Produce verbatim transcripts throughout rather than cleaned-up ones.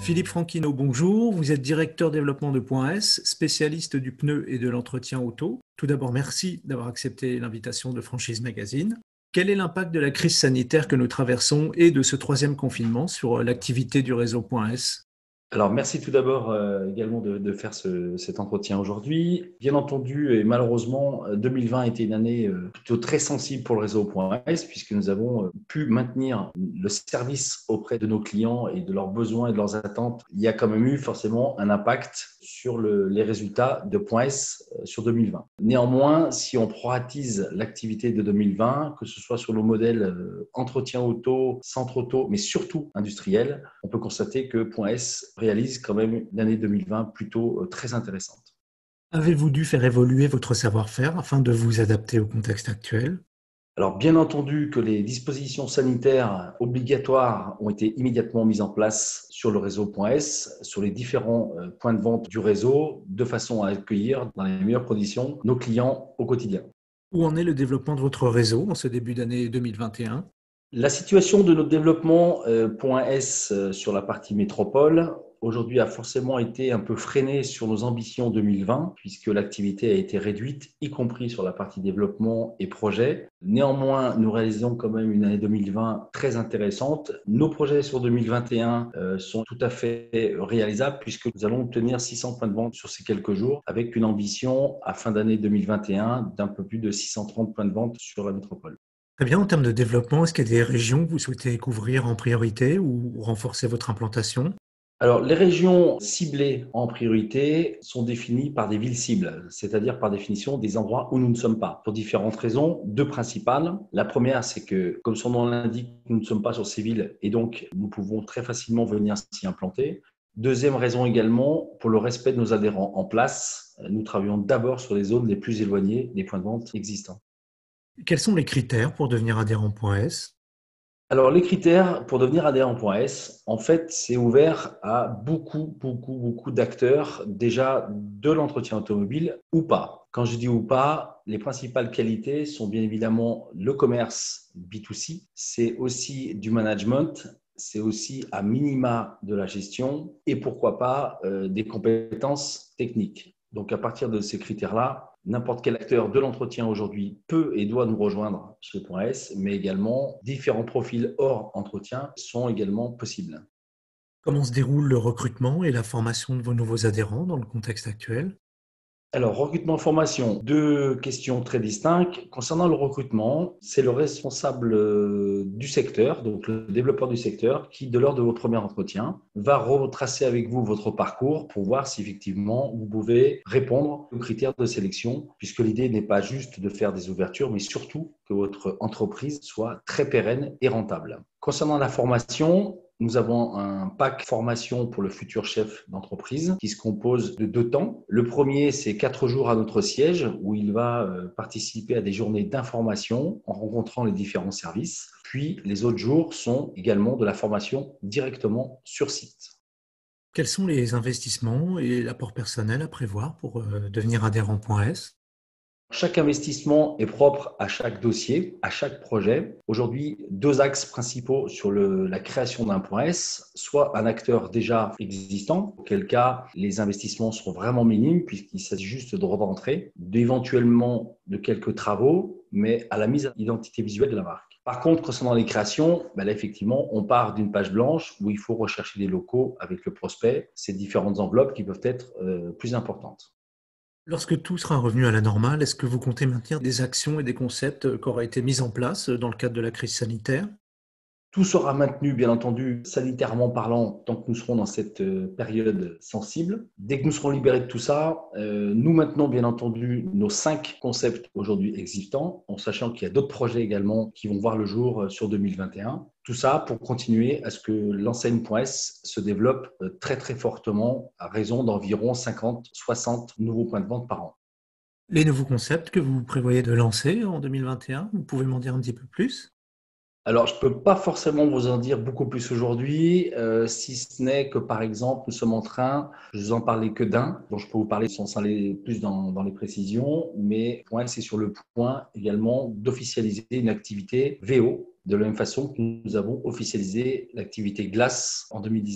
Philippe Franquino, bonjour. Vous êtes directeur développement de Point S, spécialiste du pneu et de l'entretien auto. Tout d'abord, merci d'avoir accepté l'invitation de Franchise Magazine. Quel est l'impact de la crise sanitaire que nous traversons et de ce troisième confinement sur l'activité du réseau Point S ? Alors, merci tout d'abord euh, également de, de faire ce, cet entretien aujourd'hui. Bien entendu, et malheureusement, deux mille vingt a été une année euh, plutôt très sensible pour le réseau Point S, puisque nous avons euh, pu maintenir le service auprès de nos clients et de leurs besoins et de leurs attentes. Il y a quand même eu forcément un impact sur le, les résultats de Point S euh, sur deux mille vingt. Néanmoins, si on proratise l'activité de deux mille vingt, que ce soit sur le modèle euh, entretien auto, centre auto, mais surtout industriel, on peut constater que Point S réalise quand même une année deux mille vingt plutôt très intéressante. Avez-vous dû faire évoluer votre savoir-faire afin de vous adapter au contexte actuel ? Alors, bien entendu que les dispositions sanitaires obligatoires ont été immédiatement mises en place sur le réseau Point S, sur les différents points de vente du réseau, de façon à accueillir dans les meilleures conditions nos clients au quotidien. Où en est le développement de votre réseau en ce début d'année deux mille vingt et un ? La situation de notre développement euh, Point S euh, sur la partie métropole aujourd'hui a forcément été un peu freinée sur nos ambitions deux mille vingt, puisque l'activité a été réduite, y compris sur la partie développement et projet. Néanmoins, nous réalisons quand même une année deux mille vingt très intéressante. Nos projets sur deux mille vingt et un euh, sont tout à fait réalisables, puisque nous allons obtenir six cents points de vente sur ces quelques jours, avec une ambition à fin d'année deux mille vingt et un d'un peu plus de six cent trente points de vente sur la métropole. Très bien, en termes de développement, est-ce qu'il y a des régions que vous souhaitez couvrir en priorité ou renforcer votre implantation ? Alors, les régions ciblées en priorité sont définies par des villes cibles, c'est-à-dire par définition des endroits où nous ne sommes pas, pour différentes raisons, deux principales. La première, c'est que, comme son nom l'indique, nous ne sommes pas sur ces villes et donc nous pouvons très facilement venir s'y implanter. Deuxième raison également, pour le respect de nos adhérents en place, nous travaillons d'abord sur les zones les plus éloignées des points de vente existants. Quels sont les critères pour devenir adhérent Point S ? Alors, les critères pour devenir adhérent Point S, en fait, c'est ouvert à beaucoup, beaucoup, beaucoup d'acteurs déjà de l'entretien automobile ou pas. Quand je dis ou pas, les principales qualités sont bien évidemment le commerce B deux C, c'est aussi du management, c'est aussi à minima de la gestion et pourquoi pas euh, des compétences techniques. Donc, à partir de ces critères-là, n'importe quel acteur de l'entretien aujourd'hui peut et doit nous rejoindre chez Point S, mais également différents profils hors entretien sont également possibles. Comment se déroule le recrutement et la formation de vos nouveaux adhérents dans le contexte actuel ? Alors, recrutement formation, deux questions très distinctes. Concernant le recrutement, c'est le responsable du secteur, donc le développeur du secteur, qui, de l'heure de votre premier entretien, va retracer avec vous votre parcours pour voir si effectivement vous pouvez répondre aux critères de sélection, puisque l'idée n'est pas juste de faire des ouvertures, mais surtout que votre entreprise soit très pérenne et rentable. Concernant la formation, nous avons un pack formation pour le futur chef d'entreprise qui se compose de deux temps. Le premier, c'est quatre jours à notre siège où il va participer à des journées d'information en rencontrant les différents services. Puis, les autres jours sont également de la formation directement sur site. Quels sont les investissements et l'apport personnel à prévoir pour euh, devenir adhérent Point S ? Chaque investissement est propre à chaque dossier, à chaque projet. Aujourd'hui, deux axes principaux sur le, la création d'un Point S, soit un acteur déjà existant, auquel cas les investissements seront vraiment minimes puisqu'il s'agit juste de rentrer, d'éventuellement de quelques travaux, mais à la mise à l'identité visuelle de la marque. Par contre, concernant les créations, ben là, effectivement, on part d'une page blanche où il faut rechercher des locaux avec le prospect, ces différentes enveloppes qui peuvent être euh, plus importantes. Lorsque tout sera revenu à la normale, est-ce que vous comptez maintenir des actions et des concepts qui auraient été mis en place dans le cadre de la crise sanitaire ? Tout sera maintenu, bien entendu, sanitairement parlant, tant que nous serons dans cette période sensible. Dès que nous serons libérés de tout ça, euh, nous maintenons, bien entendu, nos cinq concepts aujourd'hui existants, en sachant qu'il y a d'autres projets également qui vont voir le jour sur deux mille vingt et un. Tout ça pour continuer à ce que l'enseigne Point S se développe très, très fortement, à raison d'environ cinquante à soixante nouveaux points de vente par an. Les nouveaux concepts que vous prévoyez de lancer en deux mille vingt et un, vous pouvez m'en dire un petit peu plus ? Alors, je ne peux pas forcément vous en dire beaucoup plus aujourd'hui, euh, si ce n'est que, par exemple, nous sommes en train, je vous en parlais que d'un, dont je peux vous parler sans aller plus dans, dans les précisions, mais Point S est sur le point également d'officialiser une activité V O, de la même façon que nous avons officialisé l'activité glace en deux mille dix-neuf.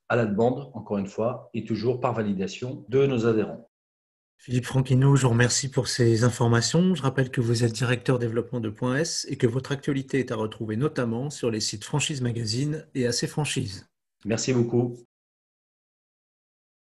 à la demande, encore une fois, et toujours par validation de nos adhérents. Philippe Franquino, je vous remercie pour ces informations. Je rappelle que vous êtes directeur développement de Point S et que votre actualité est à retrouver notamment sur les sites Franchise Magazine et A C Franchise. Merci beaucoup.